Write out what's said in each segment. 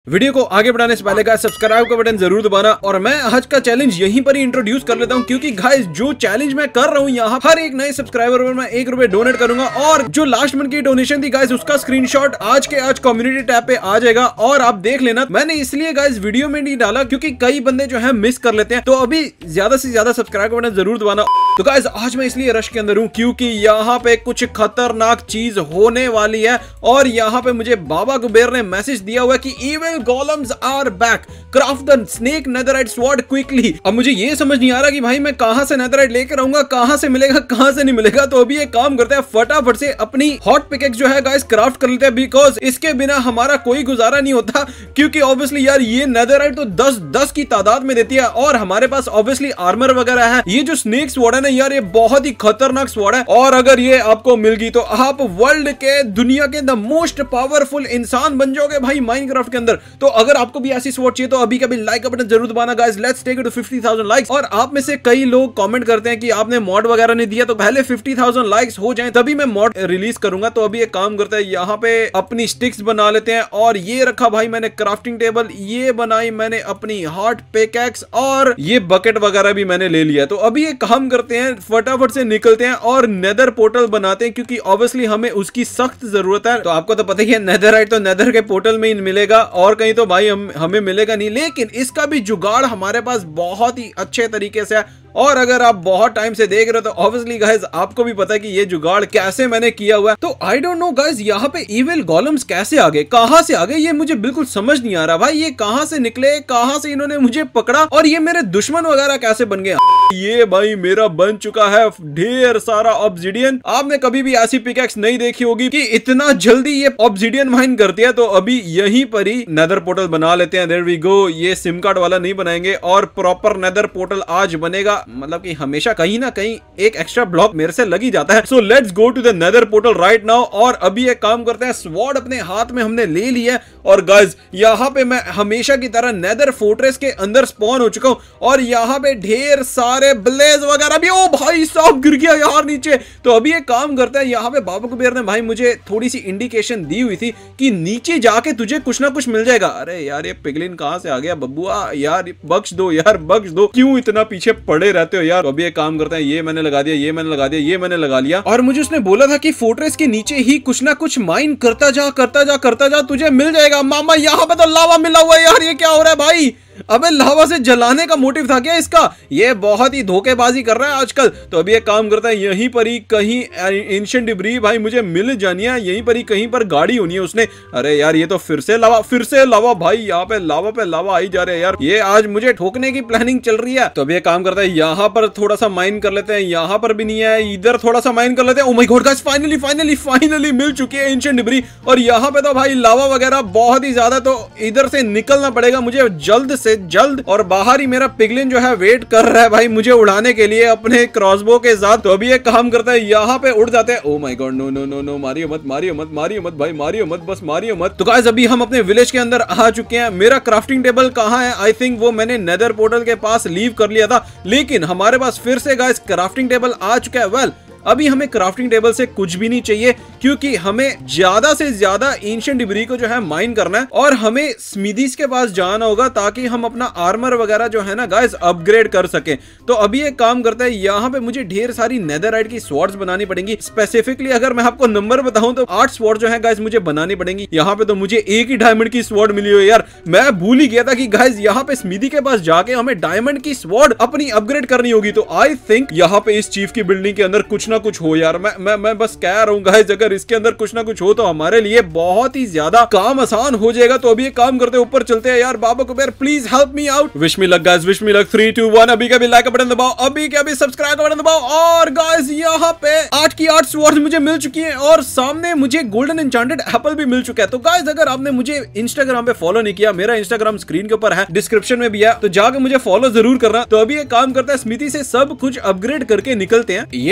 Video को आगे बढ़ाने से पहले गाइस सब्सक्राइब का बटन जरूर दबाना। और मैं आज का चैलेंज यहीं पर ही इंट्रोड्यूस कर लेता हूं, क्योंकि गाइस जो चैलेंज मैं कर रहा हूं यहाँ हर एक नए सब्सक्राइबर पर मैं ₹1 डोनेट करूंगा। और जो लास्ट मंथ की डोनेशन थी गाइस उसका स्क्रीनशॉट आज के आज कम्युनिटी टैब पे आ जाएगा और आप देख लेना। मैंने इसलिए गाइस वीडियो में नहीं डाला क्योंकि कई बंदे जो है मिस कर लेते हैं, तो अभी ज्यादा से ज्यादा सब्सक्राइब का बटन जरूर दबाना। तो गाइस आज मैं इसलिए रश के अंदर हूँ क्योंकि यहाँ पे कुछ खतरनाक चीज होने वाली है। और यहाँ पे मुझे बाबा कुबेर ने मैसेज दिया हुआ है कि evil golems are back, craft the snake netherite sword quickly. अब मुझे ये समझ नहीं आ रहा कि भाई मैं कहां से नेदरराइट लेकर आऊंगा, कहां से मिलेगा, कहां से नहीं मिलेगा। तो अभी एक काम करते हैं, फटाफट से अपनी हॉट पिकेक्स जो है गाइस क्राफ्ट कर लेते हैं, बिकॉज इसके बिना हमारा कोई गुजारा नहीं होता। क्योंकि ऑब्वियसली यार ये नेदरराइट तो 10 की तादाद में देती है और हमारे पास ऑब्वियसली आर्मर वगैरह है। ये जो स्नेक स्वॉर्ड है ना यार, ये बहुत ही खतरनाक स्वॉर्ड है। और अगर ये आपको मिल गई तो आप वर्ल्ड के दुनिया के द मोस्ट पावरफुल इंसान बन जाओगे भाई माइनक्राफ्ट के अंदर। तो अगर आपको भी ऐसी स्वॉर्ड चाहिए तो अभी का भी लाइक का बटन जरूर दबाना guys. Let's take it to 50,000 likes. और आप में से कई लोग कमेंट करते हैं कि आपने मॉड वगैरह नहीं दिया, तो पहले 50,000 लाइक्स हो जाएं तभी मैं मॉड रिलीज करूंगा। तो अभी एक काम करते हैं, यहाँ पे अपनी स्टिक्स बना लेते हैं। और ये रखा भाई मैंने क्राफ्टिंग टेबल, ये बनाई मैंने अपनी हार्ट पिकैक्स और ये बकेट वगैरह भी मैंने ले लिया। तो अभी एक काम करते हैं, फटाफट से निकलते हैं और नेदर पोर्टल बनाते हैं, क्योंकि ऑब्वियसली हमें उसकी सख्त जरूरत है। तो आपको तो पता ही है नेदरराइट तो नेदर के पोर्टल में ही मिलेगा और कहीं तो भाई हमें मिलेगा नहीं। लेकिन इसका भी जुगाड़ हमारे पास बहुत ही अच्छे तरीके से है। और अगर आप बहुत टाइम से देख रहे हो तो ऑब्वियसली गाइस आपको भी पता है कि ये जुगाड़ कैसे मैंने किया हुआ है। तो आई डोंट नो गाइस यहाँ पे इविल गोलेम्स कैसे आ गए, कहां से आ गए, ये मुझे बिल्कुल समझ नहीं आ रहा भाई। ये कहां से निकले, कहां से इन्होंने मुझे पकड़ा और ये मेरे दुश्मन वगैरह कैसे बन गए। ये भाई मेरा बन चुका है ढेर सारा ऑब्सिडियन। आपने कभी भी ऐसी पिकैक्स नहीं देखी होगी कि इतना जल्दी ये ऑब्सिडियन माइन करती है। तो अभी यहीं पर ही नेदर पोर्टल बना लेते हैं। There we go. ये सिम कार्ड वाला नहीं बनाएंगे और प्रॉपर नेदर पोर्टल आज बनेगा। मतलब कि हमेशा कहीं ना कहीं एक एक्स्ट्रा ब्लॉक मेरे से लग ही जाता है। So let's go to the nether portal right now. और अभी एक काम करते हैं, स्वॉर्ड अपने हाथ में हमने ले लिया है और गाइस यहाँ पे मैं हमेशा की तरह नेदर फोर्ट्रेस के अंदर स्पॉन हो चुका हूँ। और यहाँ पे ढेर सारे ब्लेज वगैरह भी। ओ भाई साहब गिर गया यार नीचे। तो अभी एक काम करते हैं, यहाँ पे बाबा कुबेर ने भाई मुझे थोड़ी सी इंडिकेशन दी हुई थी कि नीचे जाके तुझे कुछ ना कुछ मिल जाएगा। अरे यार ये पिगलिन कहां से आ गया बब्बुआ, यार बख्श दो यार, बख्श दो, क्यों इतना पीछे पड़े रहते हो यार। अभी एक काम करते हैं, ये मैंने लगा दिया, ये मैंने लगा दिया, ये मैंने लगा लिया। और मुझे उसने बोला था कि फोर्ट्रेस के नीचे ही कुछ ना कुछ माइन करता जा करता जा करता जा, तुझे मिल जाएगा। मामा यहाँ पे तो लावा मिला हुआ है यार, ये क्या हो रहा है भाई। अबे लावा से जलाने का मोटिव था क्या इसका? ये बहुत ही धोखेबाजी कर रहा है आजकल। तो अभी एक काम करता है, यहीं पर ही कहीं एंशिएंट डिब्री भाई मुझे मिल जानी है, यहीं पर ही कहीं पर गाड़ी होनी है उसने। अरे यार ये तो फिर से लावा भाई, यहाँ पे लावा आई जा रहे हैं यार। ये आज मुझे ठोकने की प्लानिंग चल रही है। तो अभी एक काम करता है, यहाँ पर थोड़ा सा माइन कर लेते हैं, यहाँ पर भी नहीं है, इधर थोड़ा सा माइन कर लेते हैं। Oh my god guys finally मिल चुकी है एंशिएंट डिब्री। और यहाँ पे तो भाई लावा वगैरह बहुत ही ज्यादा, तो इधर से निकलना पड़ेगा मुझे जल्द से जल्द। और बाहर ही मेरा पिगलिन जो है वेट कर रहा है भाई मुझे उड़ाने के लिए अपने क्रॉसबो के साथ। तो अभी एक काम करता है, यहाँ पे उड़ जाते हैं। Oh my god no, Mario मत भाई, मारियो मत, बस मारियो मत। तो गाइस अभी हम अपने विलेज के अंदर आ चुके हैं। मेरा क्राफ्टिंग टेबल कहाँ है? आई थिंक वो मैंने नेदर पोर्टल के पास लीव कर लिया था, लेकिन हमारे पास फिर से गाइस क्राफ्टिंग टेबल आ चुका है। वेल अभी हमें क्राफ्टिंग टेबल से कुछ भी नहीं चाहिए, क्योंकि हमें ज्यादा से ज्यादा एंशिएंट डिब्री को जो है माइन करना है। और हमें स्मिथीज के पास जाना होगा ताकि हम अपना आर्मर वगैरह जो है ना गाइस अपग्रेड कर सके। तो अभी एक काम करते हैं, यहाँ पे मुझे ढेर सारी नेदरराइट की स्वॉर्ड्स बनानी पड़ेंगी। स्पेसिफिकली अगर मैं आपको नंबर बताऊं तो 8 स्वॉर्ड जो है गाइस मुझे बनानी पड़ेंगी। यहाँ पे तो मुझे एक ही डायमंड की स्वॉर्ड मिली हुई यार। मैं भूल ही गया था कि गाइस यहाँ पे स्मिथी के पास जाके हमें डायमंड की स्वॉर्ड अपनी अपग्रेड करनी होगी। तो आई थिंक यहाँ पे इस चीफ की बिल्डिंग के अंदर कुछ ना कुछ हो यार। मैं बस कह रहा हूँ गाइस, अगर इसके अंदर कुछ ना कुछ हो तो हमारे लिए बहुत ही ज्यादा काम आसान हो जाएगा। तो अभी एक काम करते हैं, ऊपर चलते हैं यार। Baba Kuber please help me out. Wish me luck guys, wish me luck. 3 2 1। अभी का भी लाइक का बटन दबाओ, अभी का भी सब्सक्राइब का बटन दबाओ। और गाइस यहाँ पे 8 की 8 स्वॉर्ड्स मुझे मिल चुकी है और सामने मुझे गोल्डन एन्चेंटेड एप्पल भी मिल चुका है। तो गाइस अगर आपने मुझे इंस्टाग्राम पे फॉलो नहीं किया, मेरा इंस्टाग्राम स्क्रीन के ऊपर है, डिस्क्रिप्शन में भी है, तो जाकर मुझे फॉलो जरूर करना। तो अभी एक काम करता है, स्मिथी से सब कुछ अपग्रेड करके निकलते हैं। ये चढ़ गया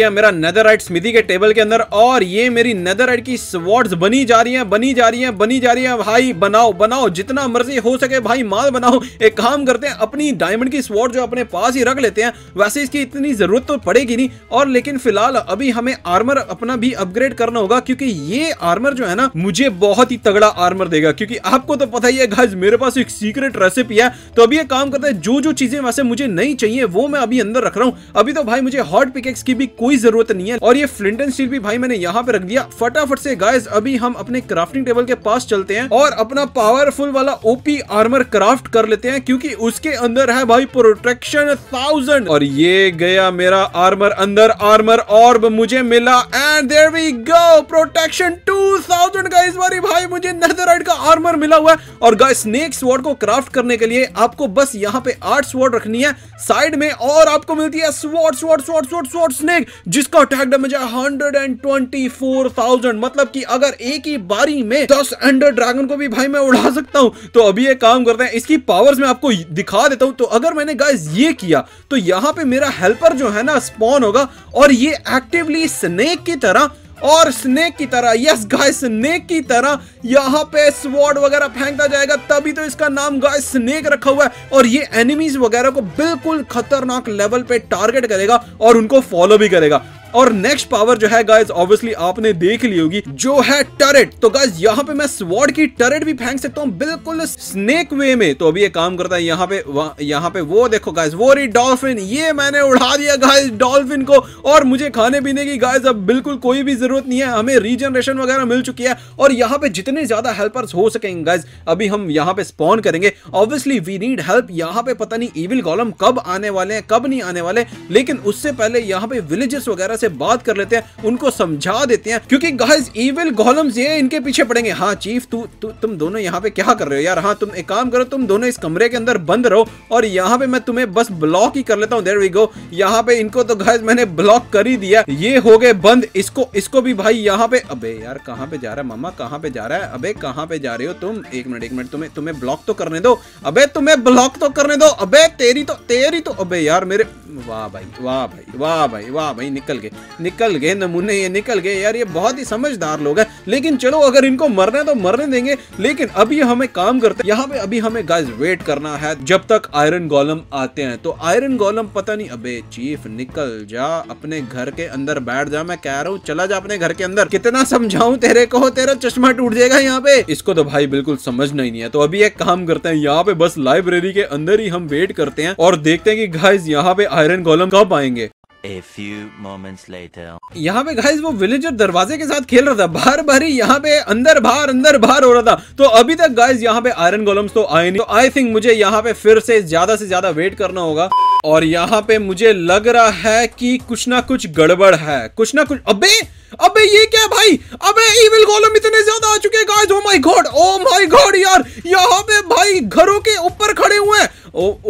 गया मेरा नेदरराइट स्मिथी के टेबल के अंदर और ये मेरी नेदरराइट की स्वॉर्ड्स बनी जा रही हैं, बनी जा रही हैं, बनी जा रही हैं। भाई बनाओ बनाओ जितना मर्जी हो सके भाई, माल बनाओ। एक काम करते हैं, अपनी डायमंड की स्वॉर्ड जो अपने पास ही रख लेते हैं, वैसे इसकी इतनी जरूरत तो पड़ेगी नहीं। और लेकिन फिलहाल अभी हमें आर्मर अपना भी अपग्रेड करना होगा, क्योंकि ये आर्मर जो है ना मुझे बहुत ही तगड़ा आर्मर देगा। क्योंकि आपको तो पता ही है गाइस, मेरे पास एक सीक्रेट रेसिपी है। तो अभी एक काम करते हैं, जो जो चीजें वैसे मुझे नहीं चाहिए वो मैं अभी अंदर रख रहा हूं। अभी तो भाई मुझे हॉट पिकेक्स की भी कोई जरूरत नहीं है, और ये फ्लिंट एंड स्टील भी भाई मैंने यहाँ पे रख दिया। फटाफट से गाइस अभी हम अपने क्राफ्टिंग टेबल के पास चलते हैं और अपना पावरफुल वाला ओपी आर्मर क्राफ्ट कर लेते हैं, क्योंकि उसके अंदर है भाई प्रोटेक्शन 1000। और ये गया मेरा आर्मर अंदर, आर्मर ऑर्ब मुझे मिला and there we go, protection 2000 guys. वारी भाई मुझे नेदरराइट का आर्मर मिला हुआ है। और गाइस स्नेक स्वॉर्ड को क्राफ्ट करने के लिए आपको बस यहाँ पे 8 स्वॉर्ड रखनी है साइड में, और आपको मिलती है sword sword sword sword sword snake, जिसका अटैक डैमेज है 124,000। मतलब कि अगर एक ही बारी में 10 एंडर ड्रैगन को भी भाई मैं उड़ा सकता हूं। तो अभी एक काम करते हैं, इसकी पावर्स मैं आपको दिखा देता हूं। तो अगर मैंने गाइस ये किया तो यहाँ पे मेरा हेल्पर जो है ना स्पॉन होगा, और ये एक्टिवली स्नेक की तरह, और स्नेक की तरह, यस गाइस स्नेक की तरह यहाँ पे स्वॉर्ड वगैरह फेंकता जाएगा। तभी तो इसका नाम गाइस स्नेक रखा हुआ है। और ये एनिमीज वगैरह को बिल्कुल खतरनाक लेवल पे टारगेट करेगा और उनको फॉलो भी करेगा। और नेक्स्ट पावर जो है गाइस ऑब्वियसली आपने देख ली होगी, जो है टरेट। तो गाइस यहाँ पे मैं स्वॉर्ड की टरेट भी फेंक सकता हूँ बिल्कुल स्नेक वे में। तो अभी ये काम करता है, यहाँ पे वो देखो गाइस, वो रही डॉल्फिन, ये मैंने उड़ा दिया गाइस डॉल्फिन को। और मुझे खाने पीने की गाइस अब बिल्कुल कोई भी जरूरत नहीं है, हमें रीजनरेशन वगैरह मिल चुकी है। और यहाँ पे जितने ज्यादा हेल्पर्स हो सकेंगे गाइस अभी हम यहाँ पे स्पॉन करेंगे। Obviously we need help. यहाँ पे पता नहीं इविल गोलम कब आने वाले हैं कब नहीं आने वाले, लेकिन उससे पहले यहाँ पे विलेजेस वगैरह से बात कर लेते हैं, उनको समझा देते हैं, क्योंकि गाइस इविल गोलम्स ये इनके पीछे पड़ेंगे। हाँ चीफ तुम दोनों यहाँ पे क्या कर रहे हो यार? हाँ तुम एक काम करो, तुम दोनों इस कमरे के अंदर बंद रहो, और यहाँ पे मैं तुम्हें बस ब्लॉक ही कर लेता हूँ। There we go. यहाँ पे इनको तो गाइस मैंने ब्लॉक कर ही दिया, ये हो गए बंद। इसको भी भाई यहाँ पे, अबे यार कहाँ पे जा रहा है मामा, कहाँ पे जा रहा है? अबे कहाँ पे जा रहे हो तुम? एक मिनट तुम्हें ब्लॉक तो करने दो। अबे तुम्हें ब्लॉक तो करने दो। अबे तेरी तो अबे यार मेरे, वाह भाई वाह भाई वाह भाई वाह भाई, निकल गए नमूने, ये निकल गए यार। ये बहुत ही समझदार लोग हैं। लेकिन चलो अगर इनको मरना है तो मरने देंगे, लेकिन अभी हमें काम करते हैं। यहाँ पे अभी हमें गाइस वेट करना है जब तक आयरन गोलम आते हैं। तो आयरन गोलम पता नहीं, अबे चीफ निकल जा अपने घर के अंदर बैठ जा, मैं कह रहा हूँ चला जा अपने घर के अंदर। कितना समझाऊं तेरे को, तेरा चश्मा टूट जाएगा यहाँ पे। इसको तो भाई बिल्कुल समझना ही नहीं है। तो अभी एक काम करते हैं, यहाँ पे बस लाइब्रेरी के अंदर ही हम वेट करते हैं और देखते हैं कि गाइस यहाँ पे आयरन गोलम कब आएंगे। A few moments later. यहाँ पे गाइस वो विलेजर दरवाजे के साथ खेल रहा था, बार बार ही यहाँ पे अंदर बाहर हो रहा था। तो अभी तक गाइस यहाँ पे आयरन गोलम्स तो आए नहीं। तो आई थिंक मुझे यहाँ पे फिर से ज्यादा वेट करना होगा। और यहाँ पे मुझे लग रहा है कि कुछ ना कुछ गड़बड़ है, कुछ ना कुछ। अबे ये क्या भाई? अबे इविल गोलम इतने ज्यादा आ चुके हैं गाइस। ओ माय गॉड यार, यहाँ पे भाई घरों के ऊपर खड़े हुए हैं।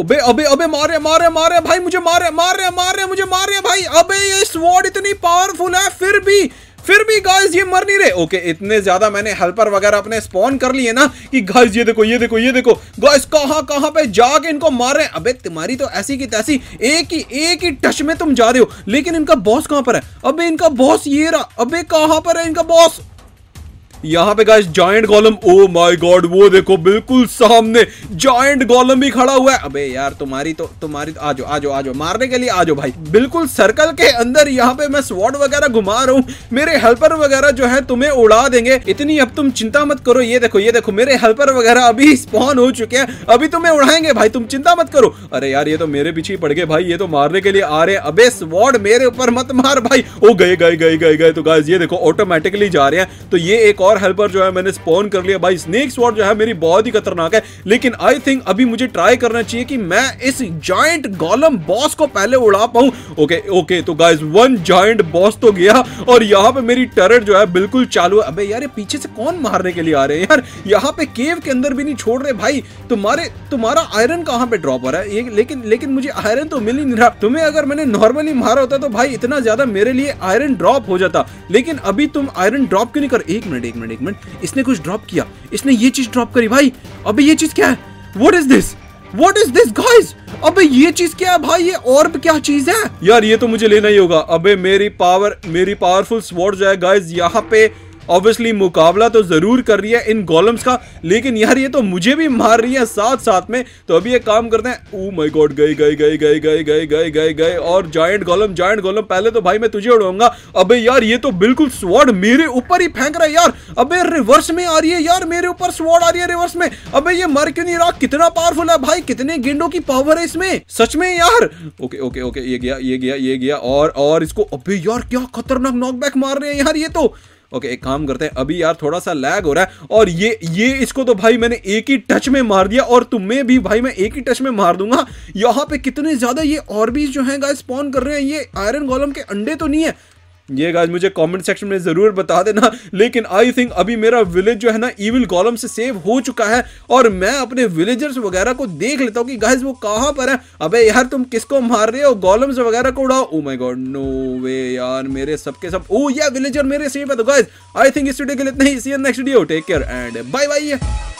अबे मारे भाई, मुझे मारे मुझे भाई। अबे ये स्वॉर्ड इतनी पावरफुल है, फिर भी गाइस ये मर नहीं रहे। ओके इतने ज्यादा मैंने हेल्पर वगैरह अपने स्पॉन कर लिए ना कि गाइस ये देखो गाइस कहां पे जाके इनको मार रहे हैं। अबे तुम्हारी तो ऐसी की तैसी, एक ही टच में तुम जा रहे हो। लेकिन इनका बॉस कहां पर है? अबे इनका बॉस ये रहा। अबे कहां पर है इनका बॉस? यहाँ पे guys giant golem, oh my god वो देखो बिल्कुल सामने जायंट गोलम भी खड़ा हुआ है। अबे यार तुम्हारी तो आजो मारने के लिए आजो भाई। बिल्कुल सर्कल के अंदर यहाँ पे मैं स्वॉर्ड वगैरह घुमा रहा हूँ, मेरे हेल्पर वगैरह जो है तुम्हें उड़ा देंगे। इतनी अब तुम चिंता मत करो। ये देखो मेरे हेल्पर वगैरह अभी स्पॉन हो चुके हैं, अभी तुम्हें उड़ाएंगे भाई, तुम चिंता मत करो। अरे यार ये तो मेरे पीछे पड़ गए भाई, ये तो मारने के लिए आ रहे हैं। अबे स्वॉर्ड मेरे ऊपर मत मार भाई। ओ गए। तो गाइस ये देखो ऑटोमेटिकली जा रहे हैं। तो ये एक और हेल्पर जो है मैंने स्पॉन कर लिया भाई। स्नेक स्वॉर्ड जो है मेरी बहुत ही खतरनाक है, लेकिन आई थिंक अभी मुझे ट्राई करना चाहिए कि मैं इस जायंट गोलम बॉस को पहले उड़ा पाऊं। ओके तो गाइस वन जायंट बॉस तो गया, और यहाँ पे मेरी टर्रेट जो है बिल्कुल चालू है। अबे यार ये पीछे से कौन मारने के लिए आ रहे हैं यार? यहाँ पे केव के अंदर भी नहीं छोड़ रहे भाई। तुम्हारा आयरन कहाँ पे ड्रॉप हो रहा है? लेकिन मुझे आयरन तो मिल ही नहीं रहा। तुम्हें अगर मैंने नॉर्मली मारा होता तो भाई इतना ज्यादा मेरे लिए आयरन ड्रॉप हो जाता, लेकिन अभी तुम आयरन ड्रॉप क्यों नहीं कर? एक मिनट, इसने कुछ ड्रॉप किया, इसने ये चीज ड्रॉप करी भाई। अबे ये चीज क्या है? What is this? What is this guys? अबे ये चीज क्या है भाई? ये ऑर्ब क्या चीज है यार? ये तो मुझे लेना ही होगा। अबे मेरी पावरफुल स्वॉर्ड जो है गाइस यहाँ पे ऑब्वियसली मुकाबला तो जरूर कर रही है इन गोलम्स का, लेकिन यार ये तो मुझे भी मार रही है साथ साथ में। तो अभी ये काम करते हैं। ओ माय गॉड, गए और जायंट गोलम पहले तो भाई मैं तुझे उड़ाऊंगा। अबे यार ये तो बिल्कुल स्वॉर्ड मेरे ऊपर ही फेंक रहा है यार। अबे रिवर्स में आ रही है यार, मेरे ऊपर स्वॉर्ड आ रही है रिवर्स में। अबे ये मर क्यों नहीं रहा? कितना पावरफुल है भाई, कितने गेंडों की पावर है इसमें सच में यार। ओके ये गया और इसको। अबे यार क्या खतरनाक नॉकबैक मार रहे हैं यार ये तो। ओके एक काम करते हैं, अभी यार थोड़ा सा लैग हो रहा है और ये इसको तो भाई मैंने एक ही टच में मार दिया और तुम्हें भी भाई मैं एक ही टच में मार दूंगा। यहाँ पे कितने ज्यादा ये और भी जो है गाइस स्पॉन कर रहे हैं। ये आयरन गोलम के अंडे तो नहीं है ये गाइस, मुझे कमेंट सेक्शन में जरूर बता देना। लेकिन आई थिंक अभी मेरा विलेज जो है ना इविल गोलम से सेव हो चुका है और मैं अपने विलेजर्स वगैरह को देख लेता हूँ कि गाइस वो कहाँ पर है। अबे यार तुम किसको मार रहे हो? गोलम्स वगैरह को उड़ाओ। Oh my god no way यार, मेरे सबके सब ओ या विलेजर मेरे सेफ है। तो गाइस आई थिंक इस वीडियो के लिए इतना ही। See you next video, take care and bye bye.